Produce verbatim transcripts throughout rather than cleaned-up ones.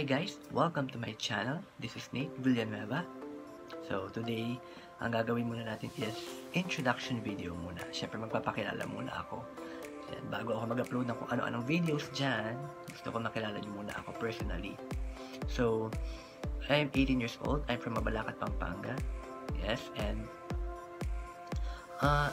Hi guys! Welcome to my channel. This is Nate Villanueva. So today, ang gagawin muna natin is introduction video muna. Siyempre magpapakilala muna ako. Yan, bago ako mag-upload ng kung ano-anong videos dyan, gusto ko makilala nyo muna ako personally. So, I'm eighteen years old. I'm from Mabalacat, Pampanga. Yes, and uh,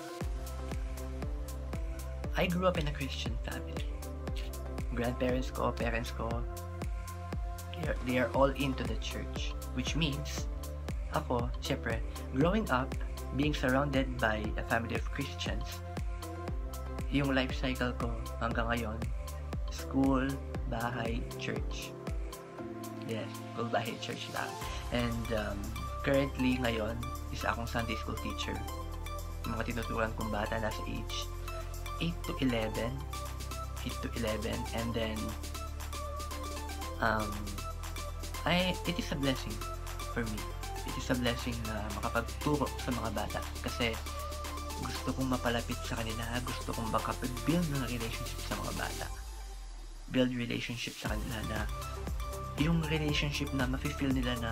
I grew up in a Christian family. Grandparents ko, parents ko, they are, they are all into the church. Which means, ako, syempre, growing up, being surrounded by a family of Christians, yung life cycle ko hanggang ngayon, school, bahay, church. Yes, school, bahay, church lang. And um, currently ngayon, isa akong Sunday school teacher. Yung mga tinuturuan kong bata nasa age eight to eleven. eight to eleven. And then, um, I, it is a blessing for me. It is a blessing na makapagturo sa mga bata. Kasi gusto kong mapalapit sa kanila. Gusto kong makapag-build ng relationship sa mga bata. Build relationship sa kanila na yung relationship na mafe-feel nila na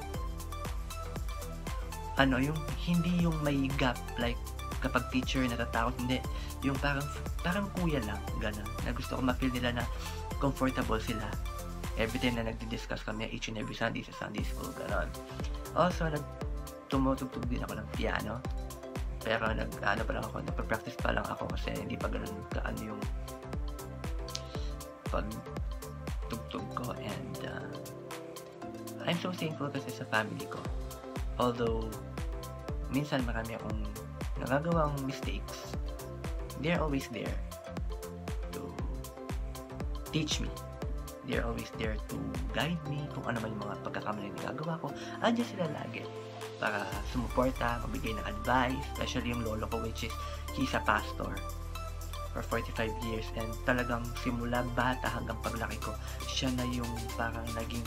ano, yung hindi yung may gap like kapag teacher natatakot, hindi, yung parang parang kuya lang, gano'n, na gusto ko ma-feel nila na comfortable sila every time na nagdi-discuss kami each and every Sunday sa Sunday school, gano'n. Also, nagtumutugtog din ako ng piano, pero nag, ano pa lang ako, nagpa-practice pa lang ako kasi hindi pa gano'n kaano yung pag tugtog ko. And uh, I'm so thankful kasi sa family ko, although minsan marami akong nagagawang mistakes, they're always there to teach me. They're always there to guide me kung ano man yung mga pagkakamali na nagagawa ko. Andiyan sila lagi para sumuporta, magbigay ng advice, especially yung lolo ko, which is he's a pastor for forty-five years, and talagang simula bata hanggang paglaki ko, siya na yung parang naging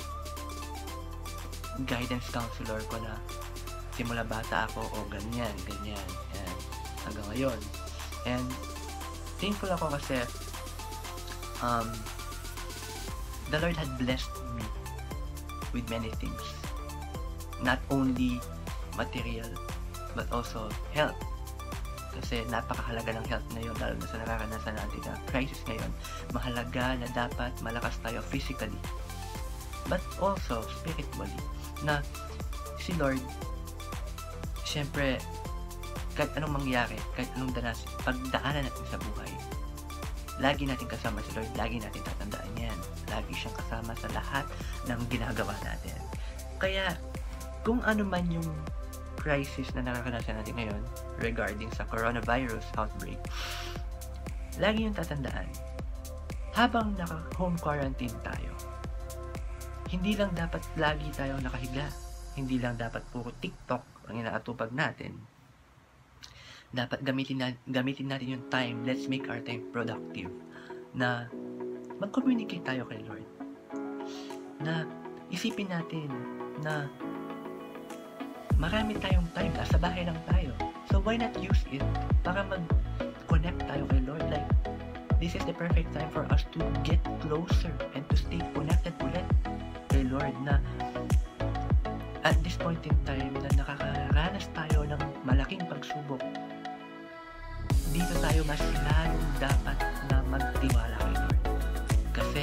guidance counselor ko na simula bata ako, o oh, ganyan, ganyan, yan, hanggang ngayon. And thankful ako kasi um, the Lord had blessed me with many things. Not only material, but also health. Kasi napakahalaga ng health ngayon, lalo na sa nararanasan natin na crisis ngayon. Mahalaga na dapat malakas tayo physically, but also spiritually. Na si Lord, syempre, kahit anong mangyari, kahit anong danas, pagdaanan natin sa buhay, lagi natin kasama si Lord, lagi natin tatandaan yan. Lagi siyang kasama sa lahat ng ginagawa natin. Kaya, kung ano man yung crisis na nakakanasan natin ngayon regarding sa coronavirus outbreak, lagi yung tatandaan, habang naka-home quarantine tayo, hindi lang dapat lagi tayo nakahiga, hindi lang dapat puro TikTok ang inaatupag natin. Dapat gamitin, na, gamitin natin yung time. Let's make our time productive. Na mag-communicate tayo kay Lord. Na isipin natin na marami tayong time. Nasa bahay lang tayo. So why not use it para mag-connect tayo kay Lord? Like, this is the perfect time for us to get closer and to stay connected ulit kay Lord, na at this point in time na nakakaranas tayo ng malaking pagsubok, dito tayo mas lalong dapat na magtiwala kay Lord. Kasi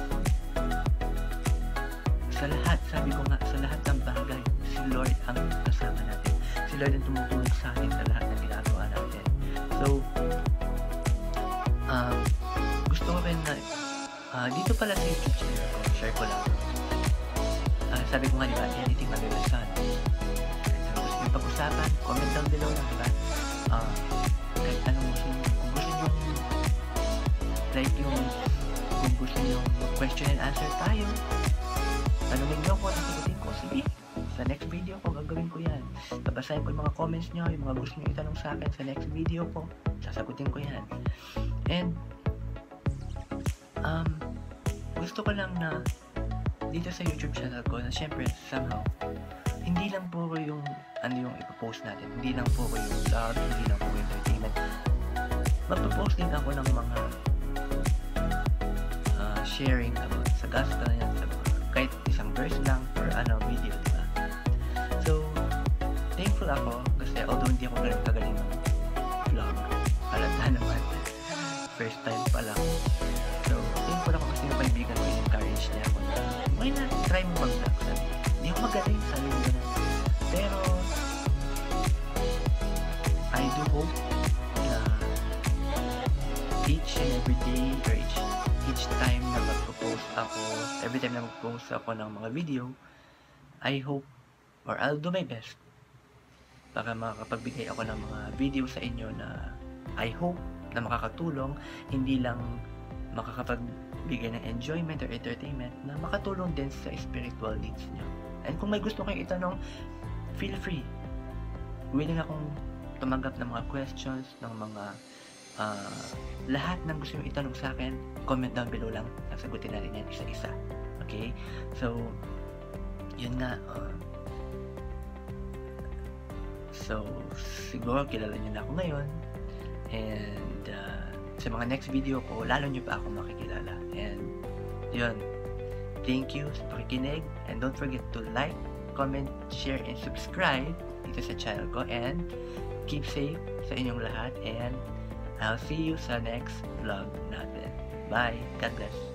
sa lahat, sabi ko nga, sa lahat ng bagay, si Lord ang kasama natin. Si Lord ang tumutulong sa atin sa lahat ng ginagawa natin. So, um, gusto ko rin na uh, dito pala sa YouTube channel ko, share ko lang. Uh, sabi ko nga, diba, anything under the sun. So, gusto nyo pag-usapan, comment down below lang, diba? Uh, kahit anong gusto nyo, kung gusto nyo, like yung, kung gusto nyo question and answer tayo, tanungin nyo ko, nasagutin ko, sige, sa next video ko, gagawin ko yan. Babasahin ko yung mga comments nyo, yung mga gusto nyo itanong sa akin sa next video ko, sasagutin ko yan. And, um, gusto ko lang na, dito sa YouTube channel ko, na syempre, somehow, hindi lang puro yung, ano yung ipopost natin, hindi lang puro yung vlog, hindi lang puro yung entertainment. Magpo-post din ako ng mga uh, sharing about sa gospel yan, sa mga first lang for ano, video, diba? So, thankful ako kasi although hindi ako ganun kagaling ng vlog, halata naman, first time pa lang. So, thankful ako kasi yung kaibigan ko encourage niya ako na, why not try mo mag-vlog? Sabi, hindi ako magaling, sabi mo ganun. Pero, I do hope na each and every day or each, each time na mag-post ako, every time na mag-post ako ng mga video, I hope or I'll do my best para makakapagbigay ako ng mga video sa inyo na I hope na makakatulong, hindi lang makakapagbigay ng enjoyment or entertainment, na makatulong din sa spiritual needs nyo. And kung may gusto kayong itanong, feel free. Willing akong tumanggap ng mga questions, ng mga uh, lahat ng gusto nyo itanong sa akin, comment down below lang, nasagutin natin yan isa-isa. Okay? So, yun nga, uh, so, siguro kilala nyo na ako ngayon, and uh, sa mga next video ko, lalo nyo pa ako makikilala. And yun, thank you sa pakikinig, and don't forget to like, comment, share, and subscribe dito sa channel ko, and keep safe sa inyong lahat, and I'll see you sa next vlog natin. Bye! God bless!